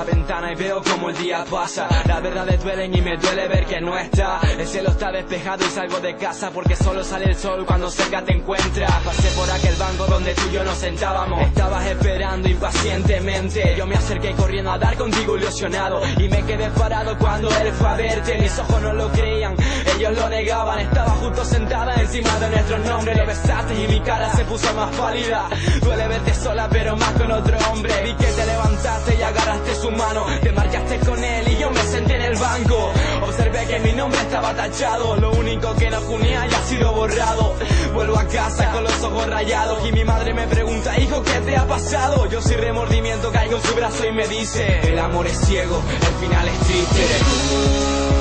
la ventana y veo como el día pasa. Las verdades duelen y me duele ver que no está. El cielo está despejado y salgo de casa porque solo sale el sol cuando cerca te encuentras. Pasé por aquel banco donde tú y yo nos sentábamos. Estabas esperando impacientemente. Yo me acerqué corriendo a dar contigo ilusionado y me quedé parado cuando él fue a verte. Mis ojos no lo creían, ellos lo negaban. Estaba justo sentada encima de nuestros nombres. Lo besaste y mi cara se puso más pálida. Duele verte sola pero más con otro hombre. Vi que te levantaste y agarraste su mano. Te marchaste con él y yo me senté en el banco. Observé que mi nombre estaba tachado. Lo único que nos unía ya ha sido borrado. Vuelvo a casa con los ojos rayados y mi madre me pregunta: hijo, ¿qué te ha pasado? Yo sin remordimiento caigo en su brazo y me dice: el amor es ciego, el final es triste.